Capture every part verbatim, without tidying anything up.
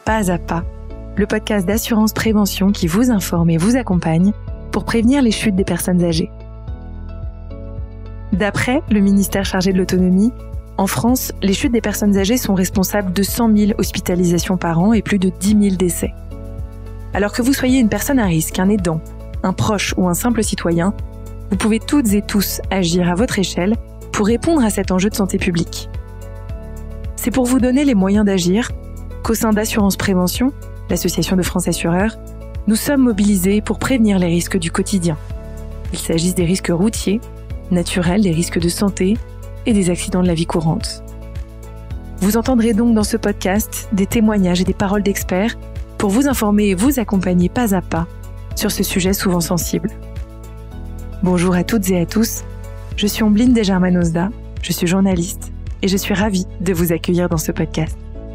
Pas à Pas, le podcast d'assurance prévention qui vous informe et vous accompagne pour prévenir les chutes des personnes âgées. D'après le ministère chargé de l'autonomie, en France, les chutes des personnes âgées sont responsables de cent mille hospitalisations par an et plus de dix mille décès. Alors que vous soyez une personne à risque, un aidant, un proche ou un simple citoyen, vous pouvez toutes et tous agir à votre échelle pour répondre à cet enjeu de santé publique. C'est pour vous donner les moyens d'agir qu'au sein d'Assurance Prévention, l'association de France Assureurs, nous sommes mobilisés pour prévenir les risques du quotidien. Il s'agisse des risques routiers, naturels, des risques de santé et des accidents de la vie courante. Vous entendrez donc dans ce podcast des témoignages et des paroles d'experts pour vous informer et vous accompagner pas à pas sur ce sujet souvent sensible. Bonjour à toutes et à tous, je suis Ombline Desgermanozda, je suis journaliste et je suis ravie de vous accueillir dans ce podcast.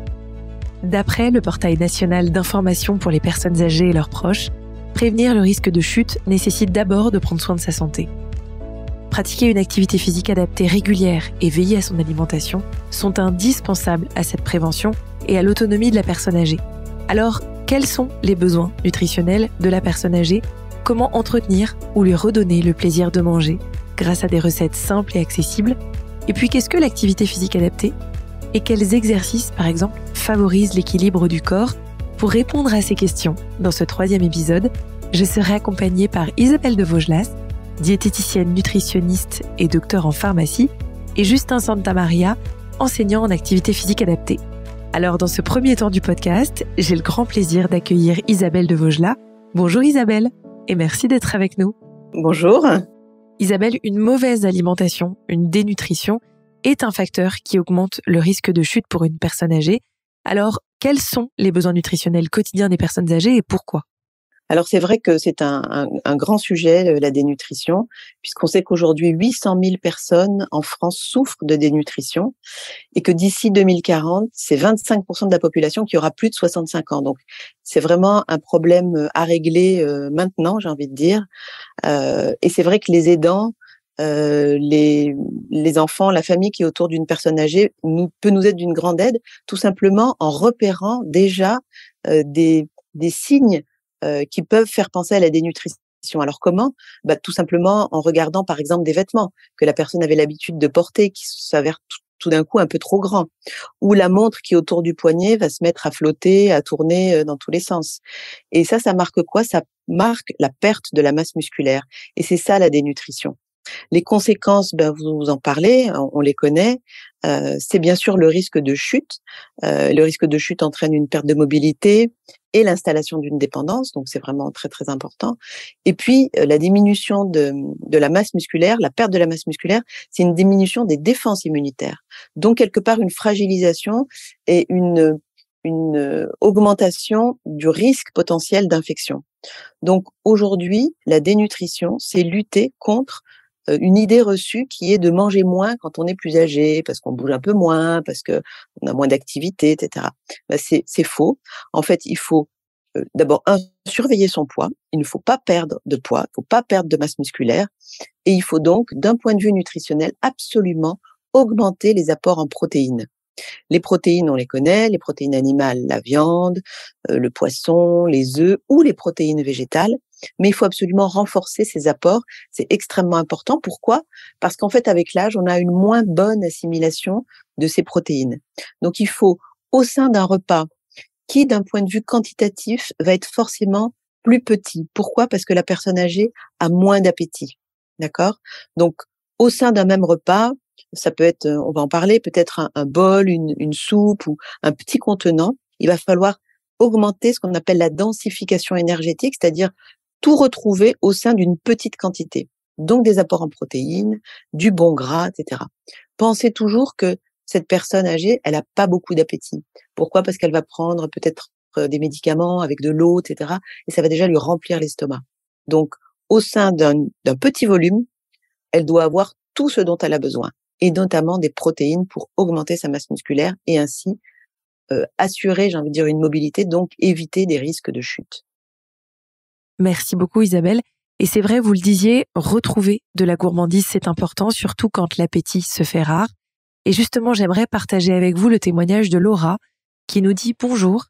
D'après le portail national d'information pour les personnes âgées et leurs proches, prévenir le risque de chute nécessite d'abord de prendre soin de sa santé. Pratiquer une activité physique adaptée régulière et veiller à son alimentation sont indispensables à cette prévention et à l'autonomie de la personne âgée. Alors, quels sont les besoins nutritionnels de la personne âgée ? Comment entretenir ou lui redonner le plaisir de manger grâce à des recettes simples et accessibles ? Et puis, qu'est-ce que l'activité physique adaptée ? Et quels exercices, par exemple, favorisent l'équilibre du corps ? Pour répondre à ces questions, dans ce troisième épisode, je serai accompagnée par Isabelle de Vaugelas, diététicienne nutritionniste et docteur en pharmacie, et Justin Santamaria, enseignant en activité physique adaptée. Alors, dans ce premier temps du podcast, j'ai le grand plaisir d'accueillir Isabelle de Vaugelas. Bonjour Isabelle, et merci d'être avec nous. Bonjour. Isabelle, une mauvaise alimentation, une dénutrition, est un facteur qui augmente le risque de chute pour une personne âgée. Alors, quels sont les besoins nutritionnels quotidiens des personnes âgées et pourquoi ? Alors c'est vrai que c'est un, un, un grand sujet, la dénutrition, puisqu'on sait qu'aujourd'hui huit cent mille personnes en France souffrent de dénutrition et que d'ici deux mille quarante, c'est vingt-cinq pour cent de la population qui aura plus de soixante-cinq ans. Donc c'est vraiment un problème à régler euh, maintenant, j'ai envie de dire. Euh, et c'est vrai que les aidants, euh, les, les enfants, la famille qui est autour d'une personne âgée nous, peut nous être d'une grande aide, tout simplement en repérant déjà euh, des, des signes Euh, qui peuvent faire penser à la dénutrition. Alors comment ? Bah, tout simplement en regardant par exemple des vêtements que la personne avait l'habitude de porter qui s'avèrent tout, tout d'un coup un peu trop grands, ou la montre qui autour du poignet va se mettre à flotter, à tourner dans tous les sens. Et ça, ça marque quoi ? Ça marque la perte de la masse musculaire. Et c'est ça la dénutrition. Les conséquences, ben vous en parlez, on, on les connaît. Euh, c'est bien sûr le risque de chute. Euh, le risque de chute entraîne une perte de mobilité et l'installation d'une dépendance, donc c'est vraiment très très important. Et puis euh, la diminution de, de la masse musculaire, la perte de la masse musculaire, c'est une diminution des défenses immunitaires. Donc quelque part une fragilisation et une une augmentation du risque potentiel d'infection. Donc aujourd'hui, la dénutrition, c'est lutter contre une idée reçue qui est de manger moins quand on est plus âgé, parce qu'on bouge un peu moins, parce que on a moins d'activité, et cetera. Ben c'est, c'est faux. En fait, il faut euh, d'abord un, surveiller son poids. Il ne faut pas perdre de poids, il ne faut pas perdre de masse musculaire, et il faut donc, d'un point de vue nutritionnel, absolument augmenter les apports en protéines. Les protéines, on les connaît, les protéines animales, la viande, euh, le poisson, les œufs ou les protéines végétales. Mais il faut absolument renforcer ces apports. C'est extrêmement important. Pourquoi ? Parce qu'en fait, avec l'âge, on a une moins bonne assimilation de ces protéines. Donc, il faut, au sein d'un repas qui, d'un point de vue quantitatif, va être forcément plus petit. Pourquoi ? Parce que la personne âgée a moins d'appétit. D'accord ? Donc, au sein d'un même repas, ça peut être, on va en parler, peut-être un, un bol, une, une soupe ou un petit contenant. Il va falloir augmenter ce qu'on appelle la densification énergétique, c'est-à-dire tout retrouver au sein d'une petite quantité. Donc des apports en protéines, du bon gras, et cetera. Pensez toujours que cette personne âgée, elle n'a pas beaucoup d'appétit. Pourquoi ? Parce qu'elle va prendre peut-être des médicaments avec de l'eau, et cetera. Et ça va déjà lui remplir l'estomac. Donc, au sein d'un, d'un petit volume, elle doit avoir tout ce dont elle a besoin, et notamment des protéines pour augmenter sa masse musculaire et ainsi euh, assurer, j'ai envie de dire, une mobilité, donc éviter des risques de chute. Merci beaucoup Isabelle. Et c'est vrai, vous le disiez, retrouver de la gourmandise, c'est important, surtout quand l'appétit se fait rare. Et justement, j'aimerais partager avec vous le témoignage de Laura, qui nous dit « Bonjour,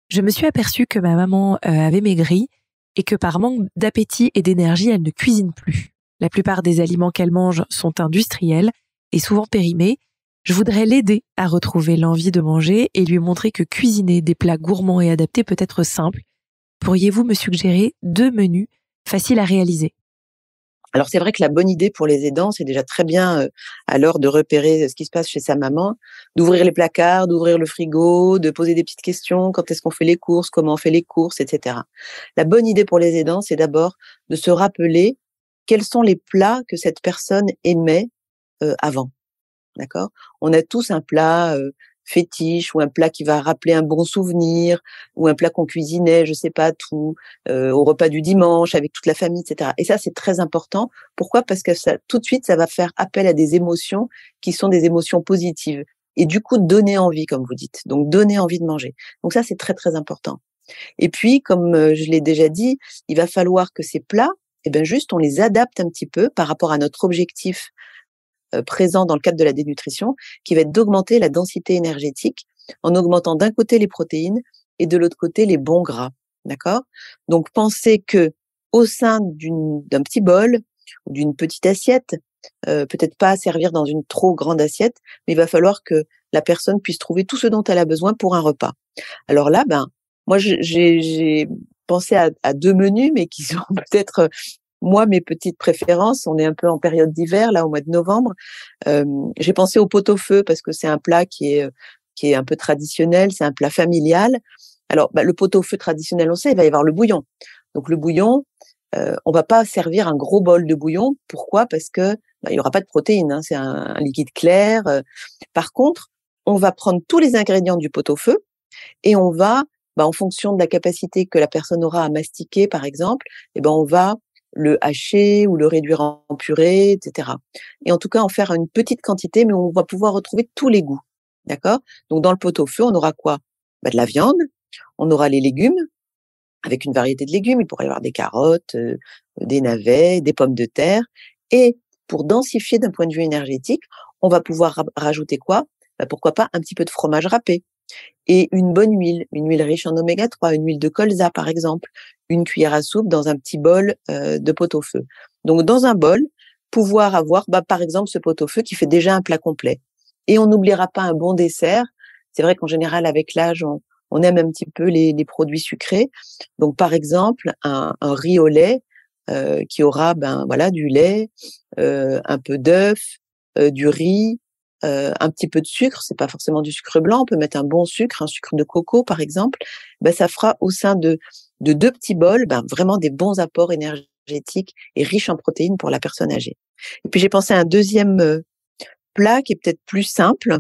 Je me suis aperçue que ma maman euh, avait maigri et que par manque d'appétit et d'énergie, elle ne cuisine plus. La plupart des aliments qu'elle mange sont industriels et souvent périmés. Je voudrais l'aider à retrouver l'envie de manger et lui montrer que cuisiner des plats gourmands et adaptés peut être simple. Pourriez-vous me suggérer deux menus faciles à réaliser? Alors c'est vrai que la bonne idée pour les aidants, c'est déjà très bien euh, à l'heure de repérer ce qui se passe chez sa maman, d'ouvrir les placards, d'ouvrir le frigo, de poser des petites questions, quand est-ce qu'on fait les courses, comment on fait les courses, et cetera. La bonne idée pour les aidants, c'est d'abord de se rappeler quels sont les plats que cette personne aimait euh, avant. D'accord? On a tous un plat euh, fétiche ou un plat qui va rappeler un bon souvenir ou un plat qu'on cuisinait, je sais pas, tout euh, au repas du dimanche avec toute la famille, et cetera. Et ça, c'est très important. Pourquoi? Parce que ça, tout de suite, ça va faire appel à des émotions qui sont des émotions positives et du coup donner envie, comme vous dites. Donc donner envie de manger. Donc ça, c'est très très important. Et puis, comme euh, je l'ai déjà dit, il va falloir que ces plats, eh ben juste, on les adapte un petit peu par rapport à notre objectif euh, présent dans le cadre de la dénutrition, qui va être d'augmenter la densité énergétique en augmentant d'un côté les protéines et de l'autre côté les bons gras. D'accord? Donc, pensez que au sein d'une, d'un petit bol ou d'une petite assiette, euh, peut-être pas servir dans une trop grande assiette, mais il va falloir que la personne puisse trouver tout ce dont elle a besoin pour un repas. Alors là, ben, moi, j'ai, j'ai pensé à, à deux menus, mais qui sont peut-être moi, mes petites préférences. On est un peu en période d'hiver, là, au mois de novembre. Euh, j'ai pensé au pot-au-feu parce que c'est un plat qui est, qui est un peu traditionnel, c'est un plat familial. Alors, bah, le pot-au-feu traditionnel, on sait, il va y avoir le bouillon. Donc, le bouillon, euh, on va pas servir un gros bol de bouillon. Pourquoi? Parce que bah, il y aura pas de protéines, hein, c'est un, un liquide clair. Euh. Par contre, on va prendre tous les ingrédients du pot-au-feu et on va, bah, en fonction de la capacité que la personne aura à mastiquer, par exemple, et ben on va le hacher ou le réduire en purée, et cetera. Et en tout cas, en faire une petite quantité, mais on va pouvoir retrouver tous les goûts. D'accord? Donc, dans le pot-au-feu, on aura quoi? Bah, de la viande, on aura les légumes, avec une variété de légumes. Il pourrait y avoir des carottes, euh, des navets, des pommes de terre. Et pour densifier d'un point de vue énergétique, on va pouvoir ra- rajouter quoi? Bah, pourquoi pas un petit peu de fromage râpé et une bonne huile, une huile riche en oméga trois, une huile de colza par exemple, une cuillère à soupe dans un petit bol euh, de pot-au-feu. Donc dans un bol, pouvoir avoir bah, par exemple ce pot-au-feu qui fait déjà un plat complet. Et on n'oubliera pas un bon dessert. C'est vrai qu'en général avec l'âge, on, on aime un petit peu les, les produits sucrés. Donc par exemple un, un riz au lait euh, qui aura ben voilà du lait, euh, un peu d'œuf, euh, du riz, euh, un petit peu de sucre, c'est pas forcément du sucre blanc, on peut mettre un bon sucre, un sucre de coco par exemple, ben ça fera au sein de de deux petits bols, ben vraiment des bons apports énergétiques et riches en protéines pour la personne âgée. Et puis j'ai pensé à un deuxième euh, plat qui est peut-être plus simple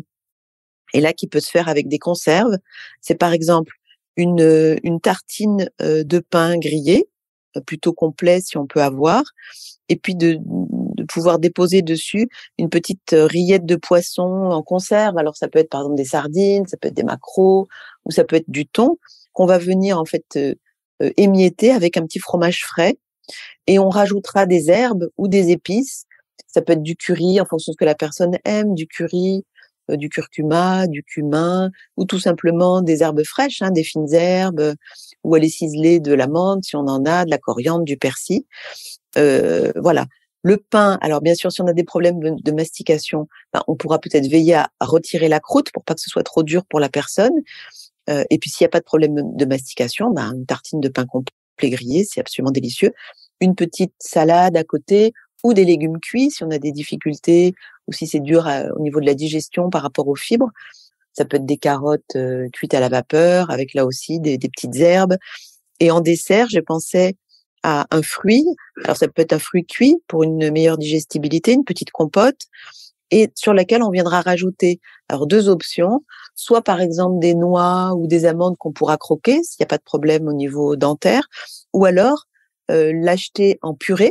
et là qui peut se faire avec des conserves, c'est par exemple une euh, une tartine euh, de pain grillé, euh, plutôt complet si on peut avoir, et puis de, de pouvoir déposer dessus une petite euh, rillette de poisson en conserve. Alors ça peut être par exemple des sardines, ça peut être des maquereaux, ou ça peut être du thon qu'on va venir en fait euh, euh, émietter avec un petit fromage frais, et on rajoutera des herbes ou des épices. Ça peut être du curry en fonction de ce que la personne aime, du curry, euh, du curcuma, du cumin, ou tout simplement des herbes fraîches, hein, des fines herbes, euh, ou aller ciseler de la menthe si on en a, de la coriandre, du persil. Euh, voilà. Le pain, alors bien sûr, si on a des problèmes de, de mastication, ben, on pourra peut-être veiller à, à retirer la croûte pour pas que ce soit trop dur pour la personne. Euh, et puis s'il n'y a pas de problème de mastication, ben, une tartine de pain complet grillé, c'est absolument délicieux. Une petite salade à côté ou des légumes cuits si on a des difficultés ou si c'est dur à, au niveau de la digestion par rapport aux fibres. Ça peut être des carottes euh, cuites à la vapeur avec là aussi des, des petites herbes. Et en dessert, je pensais à un fruit. Alors ça peut être un fruit cuit pour une meilleure digestibilité, une petite compote, et sur laquelle on viendra rajouter alors deux options, soit par exemple des noix ou des amandes qu'on pourra croquer s'il n'y a pas de problème au niveau dentaire, ou alors euh, l'acheter en purée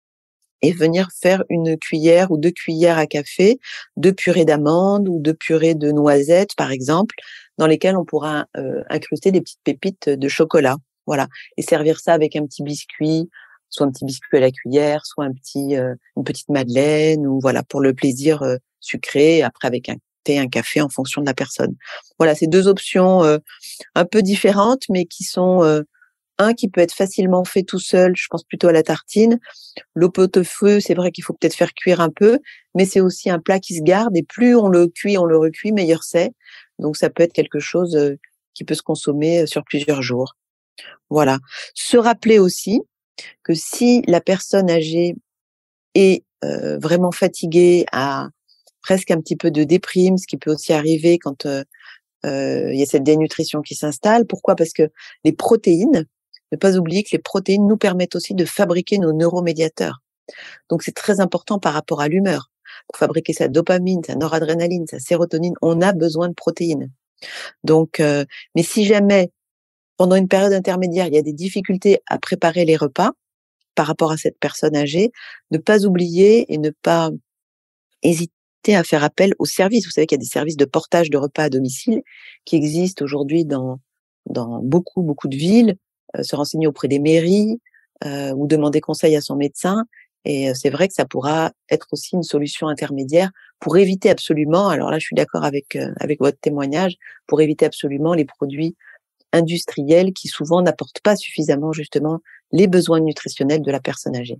et venir faire une cuillère ou deux cuillères à café de purée d'amandes ou de purée de noisettes par exemple, dans lesquelles on pourra euh, incruster des petites pépites de chocolat. Voilà, et servir ça avec un petit biscuit, soit un petit biscuit à la cuillère, soit un petit, euh, une petite madeleine, ou voilà pour le plaisir euh, sucré. Après avec un thé, un café en fonction de la personne. Voilà, c'est deux options euh, un peu différentes, mais qui sont euh, un qui peut être facilement fait tout seul, je pense plutôt à la tartine. Le pot-au-feu, c'est vrai qu'il faut peut-être faire cuire un peu, mais c'est aussi un plat qui se garde et plus on le cuit, on le recuit, meilleur c'est. Donc ça peut être quelque chose euh, qui peut se consommer sur plusieurs jours. Voilà. Se rappeler aussi que si la personne âgée est euh, vraiment fatiguée, a presque un petit peu de déprime, ce qui peut aussi arriver quand euh, euh, il y a cette dénutrition qui s'installe. Pourquoi ? Parce que les protéines, ne pas oublier que les protéines nous permettent aussi de fabriquer nos neuromédiateurs. Donc c'est très important par rapport à l'humeur. Pour fabriquer sa dopamine, sa noradrénaline, sa sérotonine, on a besoin de protéines. Donc, euh, mais si jamais pendant une période intermédiaire, il y a des difficultés à préparer les repas par rapport à cette personne âgée, ne pas oublier et ne pas hésiter à faire appel aux services. Vous savez qu'il y a des services de portage de repas à domicile qui existent aujourd'hui dans dans beaucoup beaucoup de villes. Euh, se renseigner auprès des mairies euh, ou demander conseil à son médecin. Et euh, c'est vrai que ça pourra être aussi une solution intermédiaire pour éviter absolument. Alors là, je suis d'accord avec euh, avec votre témoignage, pour éviter absolument les produits industriels qui souvent n'apportent pas suffisamment justement les besoins nutritionnels de la personne âgée.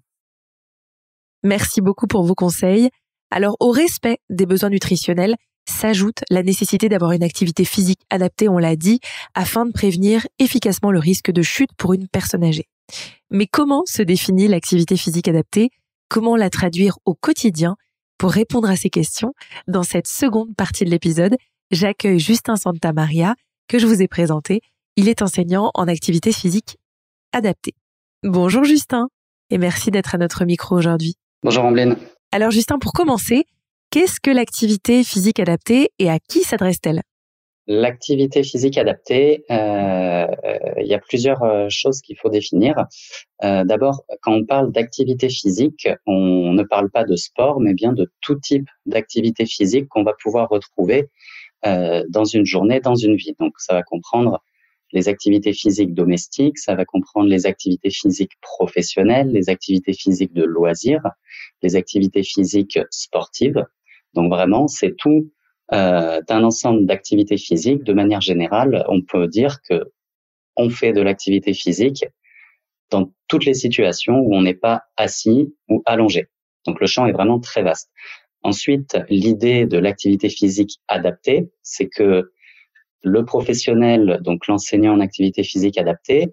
Merci beaucoup pour vos conseils. Alors, au respect des besoins nutritionnels s'ajoute la nécessité d'avoir une activité physique adaptée, on l'a dit, afin de prévenir efficacement le risque de chute pour une personne âgée. Mais comment se définit l'activité physique adaptée ? Comment la traduire au quotidien ? Pour répondre à ces questions, dans cette seconde partie de l'épisode, j'accueille Justin Santamaria, que je vous ai présenté. Il est enseignant en activité physique adaptée. Bonjour Justin, et merci d'être à notre micro aujourd'hui. Bonjour Ambline. Alors Justin, pour commencer, qu'est-ce que l'activité physique adaptée et à qui s'adresse-t-elle ? L'activité physique adaptée, euh, il y a plusieurs choses qu'il faut définir. Euh, d'abord, quand on parle d'activité physique, on ne parle pas de sport, mais bien de tout type d'activité physique qu'on va pouvoir retrouver euh, dans une journée, dans une vie. Donc, ça va comprendre les activités physiques domestiques, ça va comprendre les activités physiques professionnelles, les activités physiques de loisirs, les activités physiques sportives. Donc, vraiment, c'est tout. Euh, d'un ensemble d'activités physiques, de manière générale, on peut dire que on fait de l'activité physique dans toutes les situations où on n'est pas assis ou allongé. Donc le champ est vraiment très vaste. Ensuite, l'idée de l'activité physique adaptée, c'est que le professionnel, donc l'enseignant en activité physique adaptée,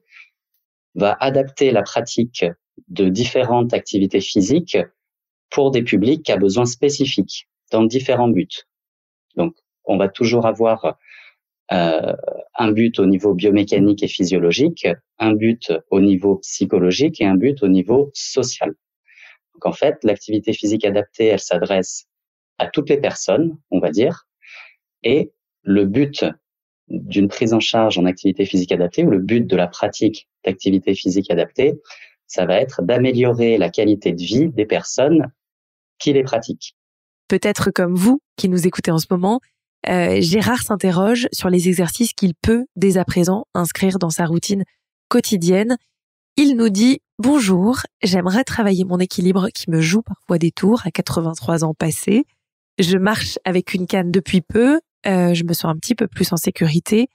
va adapter la pratique de différentes activités physiques pour des publics à besoins spécifiques, dans différents buts. Donc, on va toujours avoir euh, un but au niveau biomécanique et physiologique, un but au niveau psychologique et un but au niveau social. Donc, en fait, l'activité physique adaptée, elle s'adresse à toutes les personnes, on va dire, et le but d'une prise en charge en activité physique adaptée ou le but de la pratique d'activité physique adaptée, ça va être d'améliorer la qualité de vie des personnes qui les pratiquent. Peut-être comme vous, qui nous écoutez en ce moment, euh, Gérard s'interroge sur les exercices qu'il peut, dès à présent, inscrire dans sa routine quotidienne. Il nous dit « Bonjour, j'aimerais travailler mon équilibre qui me joue parfois des tours à quatre-vingt-trois ans passés. Je marche avec une canne depuis peu, euh, je me sens un petit peu plus en sécurité,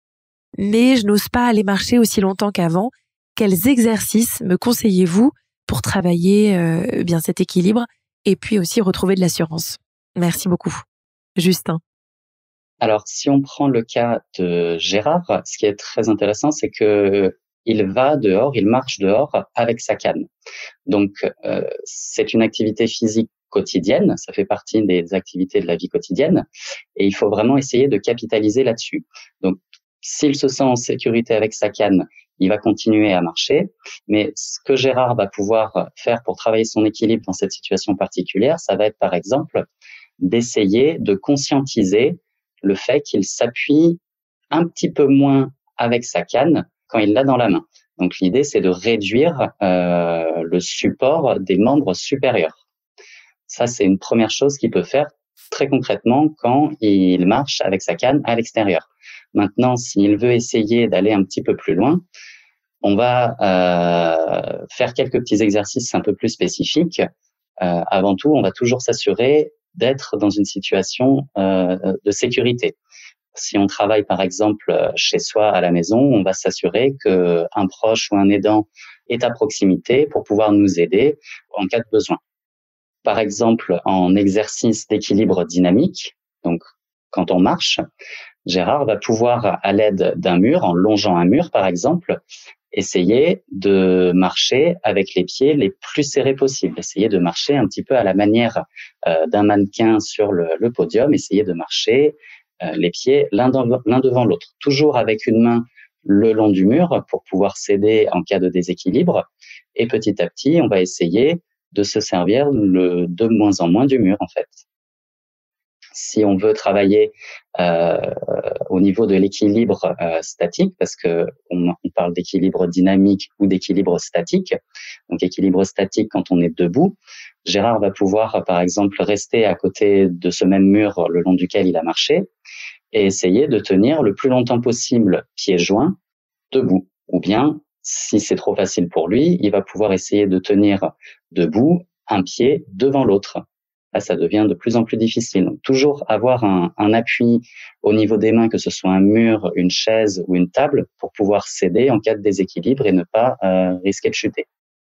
mais je n'ose pas aller marcher aussi longtemps qu'avant. Quels exercices me conseillez-vous pour travailler euh, bien cet équilibre ? Et puis aussi retrouver de l'assurance. » Merci beaucoup. Justin. Alors, si on prend le cas de Gérard, ce qui est très intéressant, c'est que il va dehors, il marche dehors avec sa canne. Donc, euh, c'est une activité physique quotidienne, ça fait partie des activités de la vie quotidienne, et il faut vraiment essayer de capitaliser là-dessus. Donc, s'il se sent en sécurité avec sa canne, il va continuer à marcher, mais ce que Gérard va pouvoir faire pour travailler son équilibre dans cette situation particulière, ça va être par exemple d'essayer de conscientiser le fait qu'il s'appuie un petit peu moins avec sa canne quand il l'a dans la main. Donc l'idée, c'est de réduire euh, le support des membres supérieurs. Ça, c'est une première chose qu'il peut faire très concrètement quand il marche avec sa canne à l'extérieur. Maintenant, s'il veut essayer d'aller un petit peu plus loin, on va euh, faire quelques petits exercices un peu plus spécifiques. Euh, avant tout, on va toujours s'assurer d'être dans une situation euh, de sécurité. Si on travaille par exemple chez soi à la maison, on va s'assurer qu'un proche ou un aidant est à proximité pour pouvoir nous aider en cas de besoin. Par exemple, en exercice d'équilibre dynamique, donc quand on marche, Gérard va pouvoir, à l'aide d'un mur, en longeant un mur par exemple, essayer de marcher avec les pieds les plus serrés possibles, essayer de marcher un petit peu à la manière euh, d'un mannequin sur le, le podium, essayer de marcher euh, les pieds l'un, dans, l'un devant l'autre, toujours avec une main le long du mur pour pouvoir s'aider en cas de déséquilibre, et petit à petit, on va essayer de se servir le, de moins en moins du mur en fait. Si on veut travailler euh, au niveau de l'équilibre euh, statique, parce que on, on parle d'équilibre dynamique ou d'équilibre statique, donc équilibre statique quand on est debout, Gérard va pouvoir par exemple rester à côté de ce même mur le long duquel il a marché et essayer de tenir le plus longtemps possible pieds joints debout, ou bien si c'est trop facile pour lui, il va pouvoir essayer de tenir debout un pied devant l'autre. Là, ça devient de plus en plus difficile. Donc, toujours avoir un, un appui au niveau des mains, que ce soit un mur, une chaise ou une table, pour pouvoir s'aider en cas de déséquilibre et ne pas euh, risquer de chuter.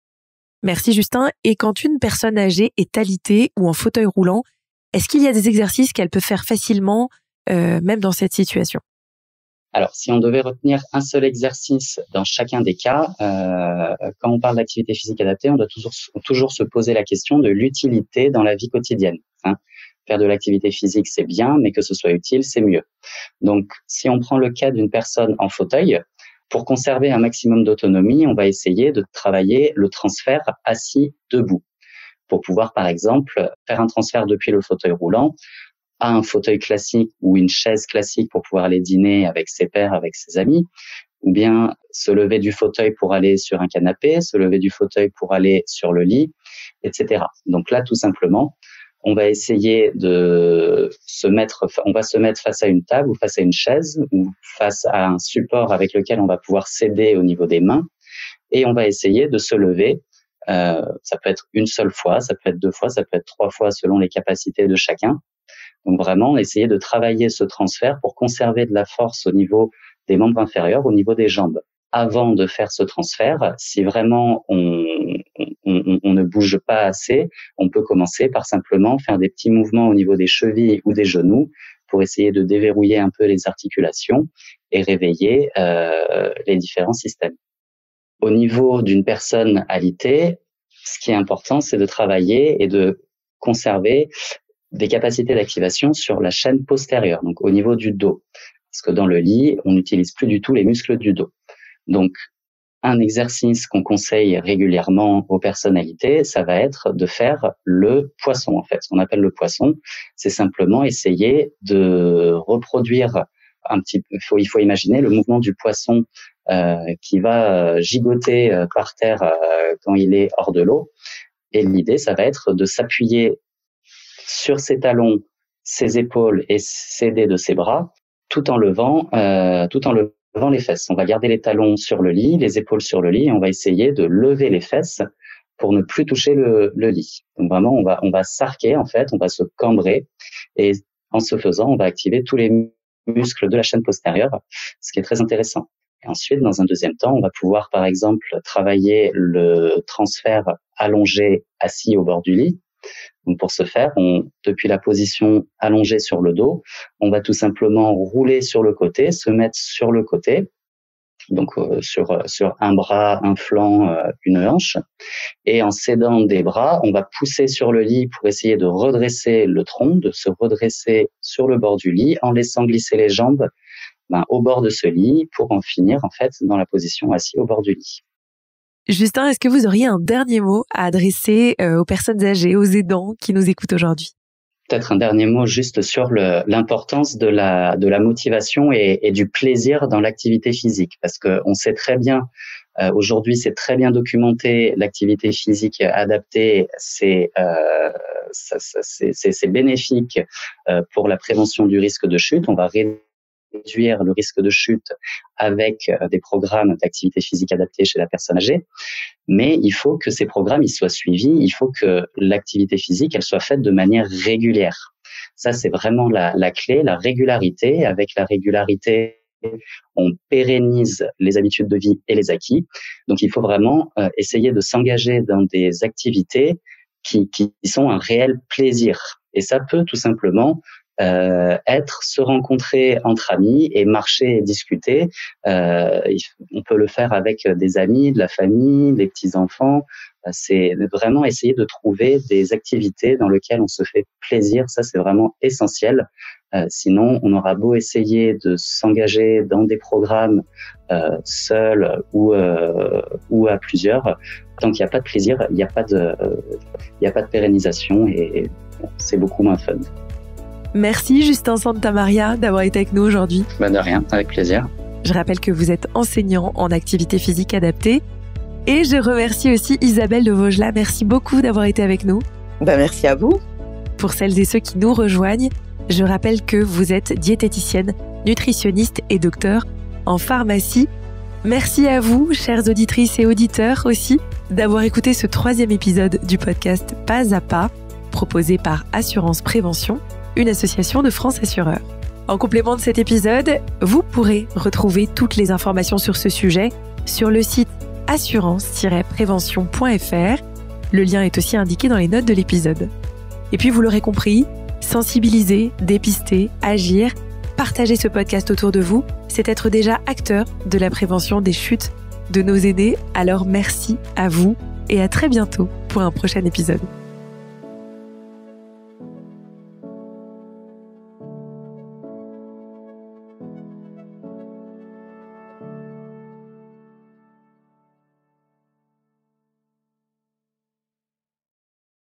Merci Justin. Et quand une personne âgée est alitée ou en fauteuil roulant, est-ce qu'il y a des exercices qu'elle peut faire facilement, euh, même dans cette situation ? Alors, si on devait retenir un seul exercice dans chacun des cas, euh, quand on parle d'activité physique adaptée, on doit toujours, toujours se poser la question de l'utilité dans la vie quotidienne. Hein. Faire de l'activité physique, c'est bien, mais que ce soit utile, c'est mieux. Donc, si on prend le cas d'une personne en fauteuil, pour conserver un maximum d'autonomie, on va essayer de travailler le transfert assis-debout. Pour pouvoir, par exemple, faire un transfert depuis le fauteuil roulant à un fauteuil classique ou une chaise classique pour pouvoir aller dîner avec ses pairs, avec ses amis, ou bien se lever du fauteuil pour aller sur un canapé, se lever du fauteuil pour aller sur le lit, et cetera. Donc là, tout simplement, on va essayer de se mettre, on va se mettre face à une table ou face à une chaise ou face à un support avec lequel on va pouvoir s'aider au niveau des mains, et on va essayer de se lever. Euh, ça peut être une seule fois, ça peut être deux fois, ça peut être trois fois selon les capacités de chacun. Donc vraiment, essayer de travailler ce transfert pour conserver de la force au niveau des membres inférieurs, au niveau des jambes. Avant de faire ce transfert, si vraiment on, on, on, on ne bouge pas assez, on peut commencer par simplement faire des petits mouvements au niveau des chevilles ou des genoux pour essayer de déverrouiller un peu les articulations et réveiller euh, les différents systèmes. Au niveau d'une personne alitée, ce qui est important, c'est de travailler et de conserver des capacités d'activation sur la chaîne postérieure, donc au niveau du dos. Parce que dans le lit, on n'utilise plus du tout les muscles du dos. Donc, un exercice qu'on conseille régulièrement aux personnalités, ça va être de faire le poisson, en fait. Ce qu'on appelle le poisson, c'est simplement essayer de reproduire un petit peu, il faut, il faut imaginer le mouvement du poisson euh, qui va gigoter euh, par terre euh, quand il est hors de l'eau. Et l'idée, ça va être de s'appuyer sur ses talons, ses épaules et s'aider de ses bras, tout en levant, euh, tout en levant les fesses. On va garder les talons sur le lit, les épaules sur le lit, et on va essayer de lever les fesses pour ne plus toucher le, le lit. Donc vraiment, on va, on va s'arquer en fait, on va se cambrer, et en ce faisant, on va activer tous les muscles de la chaîne postérieure, ce qui est très intéressant. Et ensuite, dans un deuxième temps, on va pouvoir, par exemple, travailler le transfert allongé assis au bord du lit. Donc pour ce faire, on, depuis la position allongée sur le dos, on va tout simplement rouler sur le côté, se mettre sur le côté, donc euh, sur sur un bras, un flanc, euh, une hanche, et en s'aidant des bras, on va pousser sur le lit pour essayer de redresser le tronc, de se redresser sur le bord du lit, en laissant glisser les jambes ben, au bord de ce lit pour en finir en fait dans la position assis au bord du lit. Justin, est-ce que vous auriez un dernier mot à adresser euh, aux personnes âgées, aux aidants qui nous écoutent aujourd'hui ? Peut-être un dernier mot juste sur le, l'importance de la, de la motivation et, et du plaisir dans l'activité physique. Parce que on sait très bien, euh, aujourd'hui c'est très bien documenté, l'activité physique adaptée, c'est, euh, ça, ça, c'est, c'est, c'est bénéfique euh, pour la prévention du risque de chute. On va réduire réduire le risque de chute avec des programmes d'activité physique adaptée chez la personne âgée. Mais il faut que ces programmes ils soient suivis. Il faut que l'activité physique elle soit faite de manière régulière. Ça, c'est vraiment la, la clé, la régularité. Avec la régularité, on pérennise les habitudes de vie et les acquis. Donc, il faut vraiment euh, essayer de s'engager dans des activités qui, qui sont un réel plaisir. Et ça peut tout simplement euh, être se rencontrer entre amis et marcher et discuter. Euh, on peut le faire avec des amis, de la famille, des petits-enfants. C'est vraiment essayer de trouver des activités dans lesquelles on se fait plaisir. Ça, c'est vraiment essentiel. Euh, sinon, on aura beau essayer de s'engager dans des programmes euh, seul ou euh, ou à plusieurs. Tant qu'il n'y a pas de plaisir, il n'y a pas de euh, il n'y a pas de pérennisation et, et bon, c'est beaucoup moins fun. Merci Justin Santamaria d'avoir été avec nous aujourd'hui. Bah de rien, avec plaisir. Je rappelle que vous êtes enseignant en activité physique adaptée. Et je remercie aussi Isabelle de Vaugelas. Merci beaucoup d'avoir été avec nous. Ben, merci à vous. Pour celles et ceux qui nous rejoignent, je rappelle que vous êtes diététicienne, nutritionniste et docteur en pharmacie. Merci à vous, chères auditrices et auditeurs aussi, d'avoir écouté ce troisième épisode du podcast Pas à Pas, proposé par Assurance Prévention, une association de France Assureurs. En complément de cet épisode, vous pourrez retrouver toutes les informations sur ce sujet sur le site assurance tiret prévention point f r. Le lien est aussi indiqué dans les notes de l'épisode. Et puis vous l'aurez compris, sensibiliser, dépister, agir, partager ce podcast autour de vous, c'est être déjà acteur de la prévention des chutes de nos aînés. Alors merci à vous et à très bientôt pour un prochain épisode.